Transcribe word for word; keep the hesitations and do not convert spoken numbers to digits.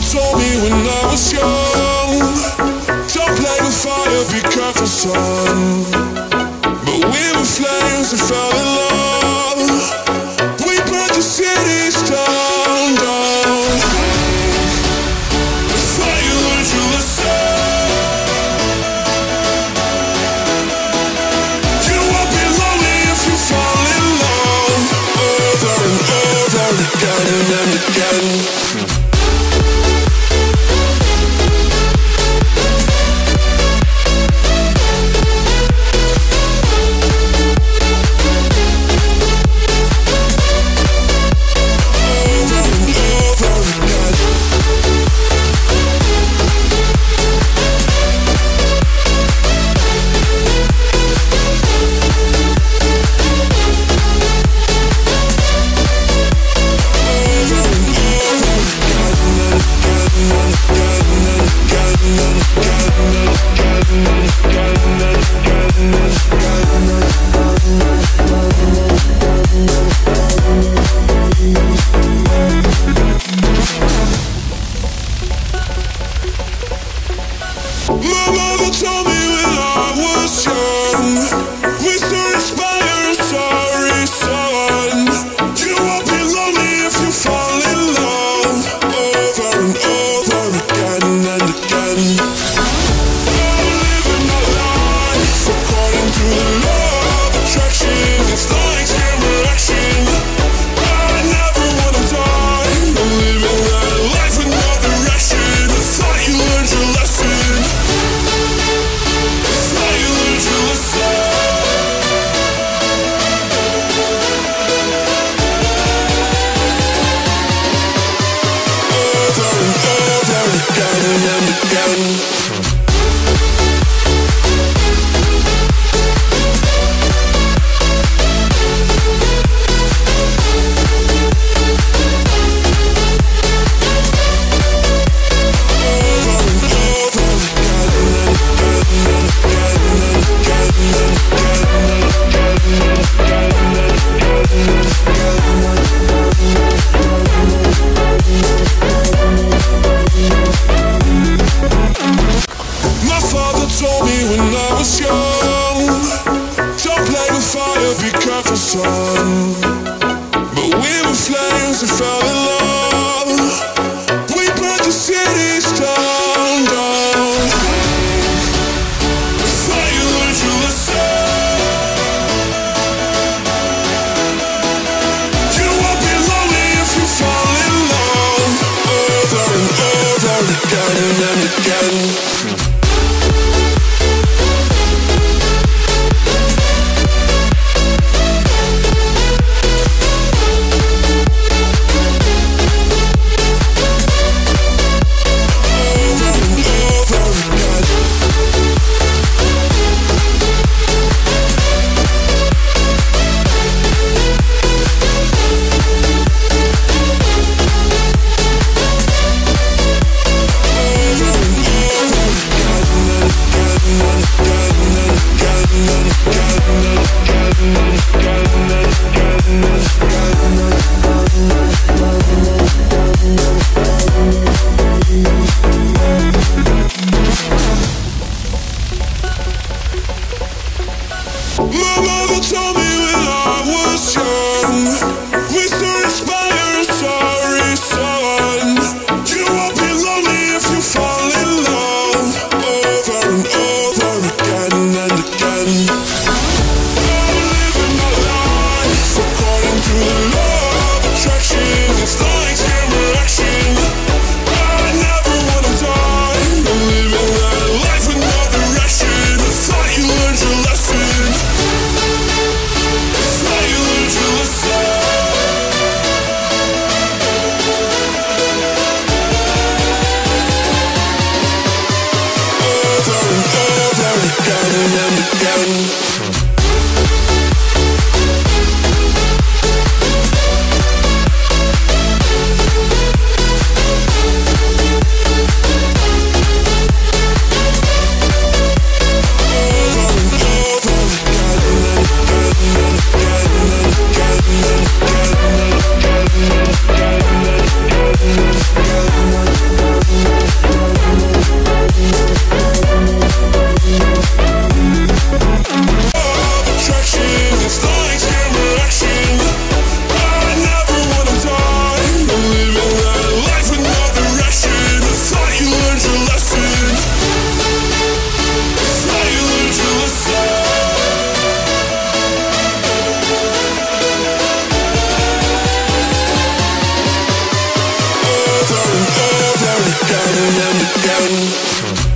told me when I was young, don't play with fire, be careful, son. But we were flames and fell in love. We burnt the cities down, down. I thought you learned your lesson. You won't be lonely if you fall in love. Over and over again and again. My mother told me when I was young, we still inspire, sorry son. You won't be lonely if you fall in love. Over and over again and again. I'm living my life according to the law of attraction. It's like camera action. I never wanna die. I'm living that life with no direction. I thought you learned your lesson. Again and again. Told me when I was young, don't play with fire, be careful, son. But we were flames and fell in love. We burnt the cities down, down. I thought you learned your lesson. You won't be lonely if you fall in love. Over and over again and again. My mother told me when I was young, we still inspire, sorry son. You won't be lonely if you fall in love. Over and over again and again. I'm living my life according to the law of attraction. It's like camera action. I never wanna die. I'm living that life with no direction. I thought you learned your lesson. Again and again. Again and again. again and again.